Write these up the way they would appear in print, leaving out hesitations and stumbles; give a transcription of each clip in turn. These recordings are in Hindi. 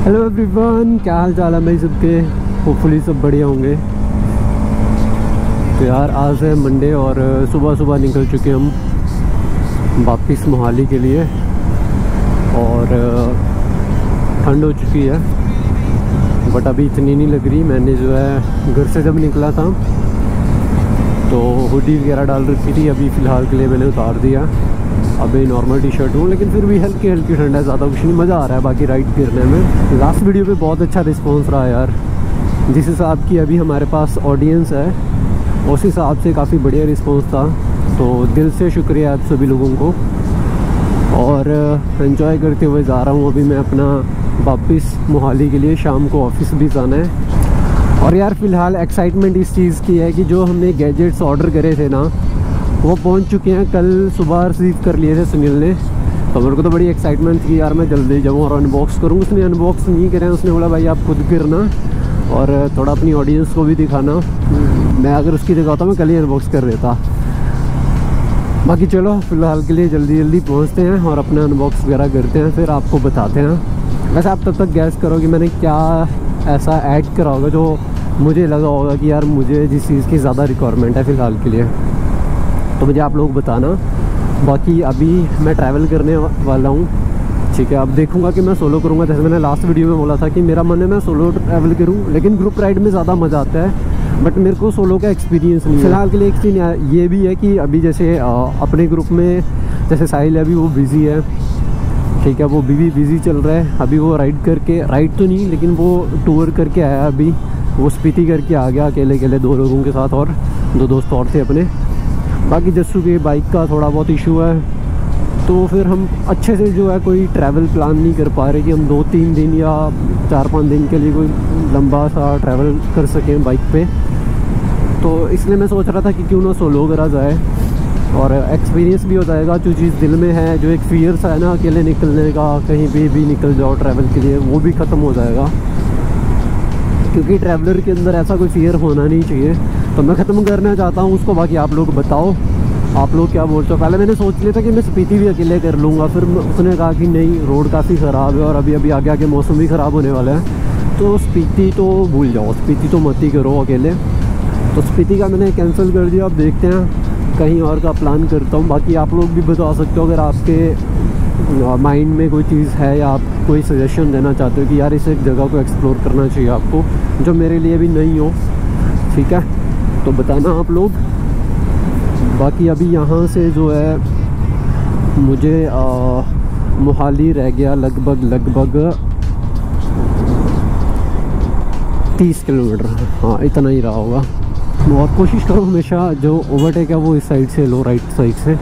हेलो एवरीवन, क्या हाल चाल है भाई सबके। होपफुली सब बढ़िया होंगे। तो यार आज है मंडे और सुबह सुबह निकल चुके हम वापस मोहाली के लिए और ठंड हो चुकी है बट अभी इतनी नहीं लग रही। मैंने जो है घर से जब निकला था तो हुडी वगैरह डाल रखी थी, अभी फ़िलहाल के लिए मैंने उतार दिया। अभी नॉर्मल टी शर्ट हूँ लेकिन फिर भी हल्की हल्की ठंड है, ज़्यादा कुछ नहीं। मज़ा आ रहा है बाकी राइड करने में। लास्ट वीडियो पे बहुत अच्छा रिस्पांस रहा यार, जिस हिसाब की अभी हमारे पास ऑडियंस है उस हिसाब से काफ़ी बढ़िया रिस्पांस था। तो दिल से शुक्रिया आप सभी लोगों को और एंजॉय करते हुए जा रहा हूँ अभी मैं अपना वापस मोहाली के लिए। शाम को ऑफिस भी जाना है और यार फ़िलहाल एक्साइटमेंट इस चीज़ की है कि जो हमने गैजेट्स ऑर्डर करे थे ना वो पहुंच चुके हैं। कल सुबह रिसीव कर लिए थे सुनील ने, तो मेरे को तो बड़ी एक्साइटमेंट थी यार मैं जल्दी जाऊँ और अनबॉक्स करूँ। उसने अनबॉक्स नहीं करे, उसने बोला भाई आप खुद करना और थोड़ा अपनी ऑडियंस को भी दिखाना। मैं अगर उसकी दिखाता मैं कल ही अनबॉक्स कर देता। बाकी चलो फ़िलहाल के लिए जल्दी जल्दी पहुँचते हैं और अपना अनबॉक्स वगैरह करते हैं, फिर आपको बताते हैं। वैसे आप तब तक गैस करो कि मैंने क्या ऐसा ऐड करा होगा जो मुझे लगा होगा कि यार मुझे जिस चीज़ की ज़्यादा रिक्वायरमेंट है फ़िलहाल के लिए, तो मुझे आप लोग बताना। बाकी अभी मैं ट्रैवल करने वाला हूँ, ठीक है। अब देखूँगा कि मैं सोलो करूँगा। जैसे मैंने लास्ट वीडियो में बोला था कि मेरा मन है मैं सोलो ट्रैवल करूँ, लेकिन ग्रुप राइड में ज़्यादा मज़ा आता है बट मेरे को सोलो का एक्सपीरियंस नहीं है फ़िलहाल के लिए। एक चीज़ ये भी है कि अभी जैसे अपने ग्रुप में जैसे साहिल है अभी वो बिज़ी है, ठीक है, वो भी बिज़ी चल रहा है। अभी वो राइड तो नहीं लेकिन वो टूर करके आया, अभी वो स्पीति करके आ गया अकेले अकेले 2 लोगों के साथ और 2 दोस्त और थे अपने। बाकी जस्सू के बाइक का थोड़ा बहुत इशू है, तो फिर हम अच्छे से जो है कोई ट्रैवल प्लान नहीं कर पा रहे कि हम 2-3 दिन या 4-5 दिन के लिए कोई लंबा सा ट्रैवल कर सकें बाइक पे। तो इसलिए मैं सोच रहा था कि क्यों ना सोलो करा जाए और एक्सपीरियंस भी हो जाएगा। जो चीज़ दिल में है, जो एक फियर सा है ना अकेले निकलने का, कहीं भी निकल जाओ ट्रैवल के लिए, वो भी ख़त्म हो जाएगा। क्योंकि ट्रैवलर के अंदर ऐसा कोई फियर होना नहीं चाहिए, तो मैं ख़त्म करना चाहता हूँ उसको। बाकी आप लोग बताओ, आप लोग क्या बोलते हो। पहले मैंने सोच लिया था कि मैं स्पीति भी अकेले कर लूँगा, फिर उसने कहा कि नहीं रोड काफ़ी ख़राब है और अभी आगे आगे मौसम भी ख़राब होने वाला है, तो स्पीति तो भूल जाओ, स्पीति तो मत ही करो अकेले। तो स्पीति का मैंने कैंसिल कर दिया। अब देखते हैं कहीं और का प्लान करता हूँ। बाकी आप लोग भी बता सकते हो अगर आपके माइंड में कोई चीज़ है या आप कोई सजेशन देना चाहते हो कि यार इस एक जगह को एक्सप्लोर करना चाहिए आपको, जो मेरे लिए भी नहीं हो, ठीक है, तो बताना आप लोग। बाकी अभी यहाँ से जो है मुझे मोहाली रह गया लगभग 30 किलोमीटर, हाँ इतना ही रहा होगा। और कोशिश करो हमेशा जो ओवरटेक है वो इस साइड से लो, राइट साइड से,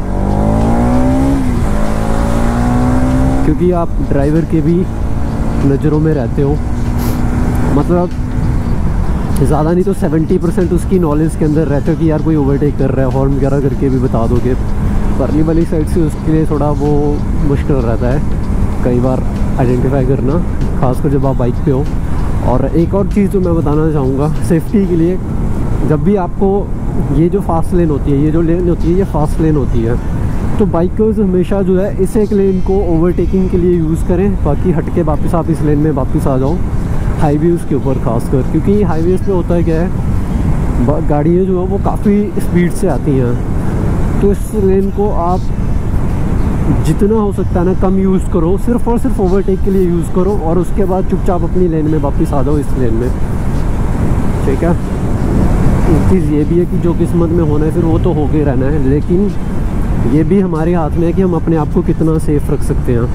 क्योंकि आप ड्राइवर के भी नज़रों में रहते हो। मतलब ज़्यादा नहीं तो 70% उसकी नॉलेज के अंदर रहते हो कि यार कोई ओवरटेक कर रहा है, हॉर्न वगैरह करके भी बता दोगे। परली वाली साइड से उसके लिए थोड़ा वो मुश्किल रहता है कई बार आइडेंटिफाई करना, खासकर जब आप बाइक पे हो। और एक और चीज़ जो मैं बताना चाहूँगा सेफ्टी के लिए, जब भी आपको ये जो फास्ट लेन होती है, ये जो लेन होती है ये फास्ट लेन होती है, तो बाइकर्स हमेशा जो है इस एक लेन को ओवरटेकिंग के लिए यूज़ करें। बाकी हट के वापस आप इस लेन में वापस आ जाओ, हाईवेज़ के ऊपर खासकर, क्योंकि हाईवेज़ पे होता है क्या है, गाड़ियाँ जो है वो काफ़ी स्पीड से आती हैं। तो इस लेन को आप जितना हो सकता है ना कम यूज़ करो, सिर्फ़ और सिर्फ ओवरटेक के लिए यूज़ करो और उसके बाद चुपचाप अपनी लेन में वापस आ जाओ इस लेन में, ठीक है। एक चीज़ ये भी है कि जो किस्मत में होना है फिर वो तो होके रहना है, लेकिन ये भी हमारे हाथ में है कि हम अपने आप को कितना सेफ़ रख सकते हैं।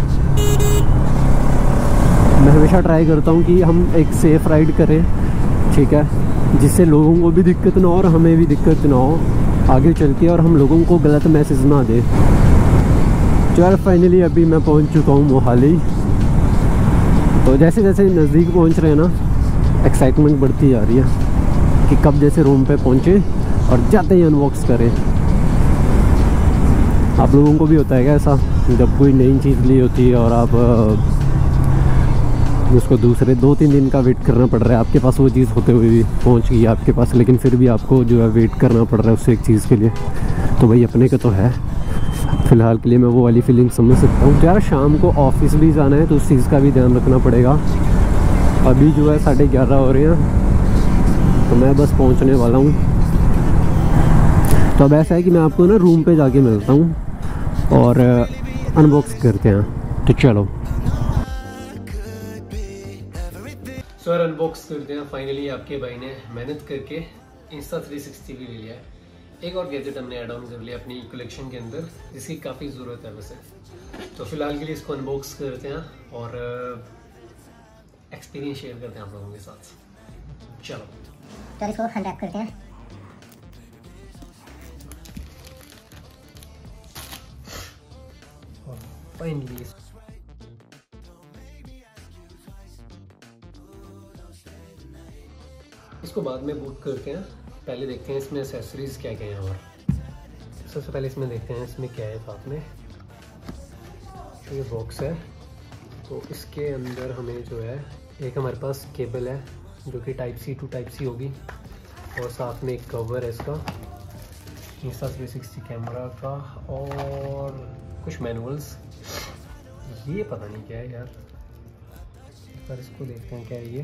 मैं हमेशा ट्राई करता हूँ कि हम एक सेफ़ राइड करें, ठीक है, जिससे लोगों को भी दिक्कत ना हो और हमें भी दिक्कत ना हो आगे चल के, और हम लोगों को गलत मैसेज ना दें। तो यार फाइनली अभी मैं पहुँच चुका हूँ मोहाली। तो जैसे जैसे नज़दीक पहुँच रहे हैं ना एक्साइटमेंट बढ़ती जा रही है कि कब जैसे रूम पे पहुँचे और जाते ही अनबॉक्स करें। आप लोगों को भी होता है क्या ऐसा, जब कोई नई चीज़ ली होती है और आप उसको दूसरे 2-3 दिन का वेट करना पड़ रहा है, आपके पास वो चीज़ होते हुए भी पहुंच गई आपके पास, लेकिन फिर भी आपको जो है वेट करना पड़ रहा है उससे एक चीज़ के लिए। तो भाई अपने का तो है फ़िलहाल के लिए, मैं वो वाली फीलिंग समझ सकता हूँ। तो यार शाम को ऑफिस भी जाना है तो उस चीज़ का भी ध्यान रखना पड़ेगा। अभी जो है 11:30 हो रहे हैं, तो मैं बस पहुंचने वाला हूं। तो अब ऐसा है कि मैं आपको ना रूम पे जाके मिलता हूं और अनबॉक्स करते हैं। तो चलो सर, अनबॉक्स करते हैं। फाइनली आपके भाई ने मेहनत करके Insta360 भी ले लिया है। एक और गैजेट हमने ऐड ऑन कर लिया अपनी कलेक्शन के अंदर, जिसकी काफ़ी ज़रूरत है वैसे। तो फिलहाल के लिए इसको अनबॉक्स करते हैं और एक्सपीरियंस शेयर करते हैं आप लोगों के साथ। चलो तो इसको अनरैप करते हैं। फाइनली इसको बाद में बूट करते हैं। पहले देखते हैं इसमें एक्सेसरीज क्या क्या हैं। और सबसे पहले इसमें देखते हैं इसमें क्या है साथ में। ये बॉक्स है, तो इसके अंदर हमें जो है एक हमारे पास केबल है जो कि type C to type C होगी, और साथ में एक कवर है इसका Insta360 कैमरा का, और कुछ मैनुअल्स। ये पता नहीं क्या है यार, पर इसको देखते हैं क्या है ये।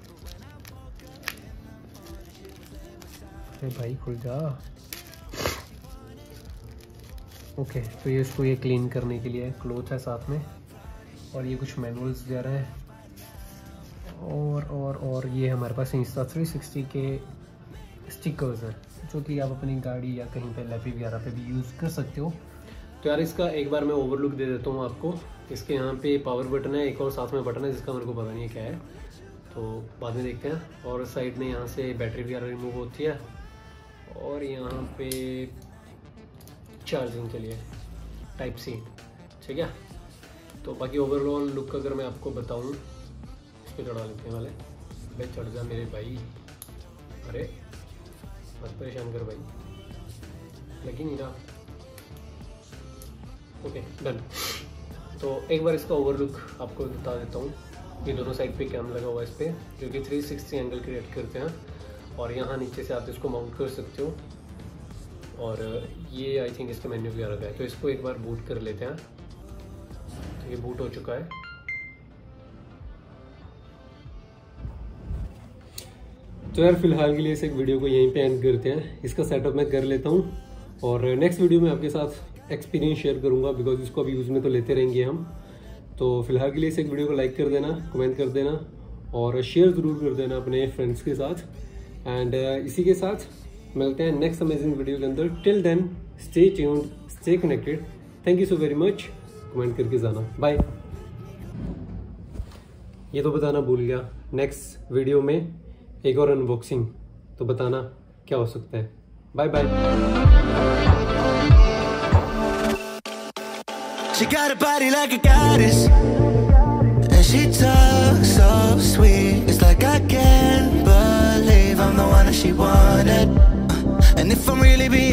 अरे भाई खुल जा। ओके, तो ये इसको ये क्लीन करने के लिए क्लोथ है साथ में, और ये कुछ मैनुअल्स दे रहे हैं, और ये हमारे पास Insta360 के स्टिकर्स हैं जो कि आप अपनी गाड़ी या कहीं पे लैपी वगैरह पे भी यूज़ कर सकते हो। तो यार इसका एक बार मैं ओवरलुक दे देता हूँ आपको। इसके यहाँ पे पावर बटन है, एक और साथ में बटन है जिसका मेरे को पता नहीं है क्या है, तो बाद में देखते हैं। और साइड में यहाँ से बैटरी वगैरह रिमूव होती है, और यहाँ पे चार्जिंग के लिए टाइप सी, ठीक है। तो बाकी ओवरऑल लुक अगर मैं आपको बताऊँ, इस पर चढ़ा लेते हैं वाले। भाई चढ़ जा मेरे भाई, अरे मत परेशान कर भाई, लेकिन नहीं रहा। Okay done. तो एक बार इसका ओवरलुक आपको बता देता हूँ। ये दोनों साइड पे कैम लगा हुआ है इस पर, जो कि 360 एंगल क्रिएट करते हैं, और यहाँ नीचे से आप इसको माउंट कर सकते हो। और ये आई थिंक इसका मेन्यू वगैरह का है, तो इसको एक बार बूट कर लेते हैं। तो ये बूट हो चुका है। तो यार फिलहाल के लिए इस एक वीडियो को यहीं पे एंड करते हैं। इसका सेटअप मैं कर लेता हूँ, और नेक्स्ट वीडियो में आपके साथ एक्सपीरियंस शेयर करूँगा, बिकॉज इसको अभी यूज़ में तो लेते रहेंगे हम। तो फिलहाल के लिए इस एक वीडियो को लाइक कर देना, कमेंट कर देना, और शेयर ज़रूर कर देना अपने फ्रेंड्स के साथ। एंड इसी के साथ मिलते हैं नेक्स्ट अमेजिंग वीडियो के अंदर। Till then stay tuned, stay connected. Thank you so very much. Comment करके जाना, बाय। ये तो बताना भूल गया, नेक्स्ट वीडियो में एक और अनबॉक्सिंग, तो बताना क्या हो सकता है। Bye bye. She got a body like a goddess, and she talks so sweet. It's like I can't believe I'm the one that she wanted. And if I'm really being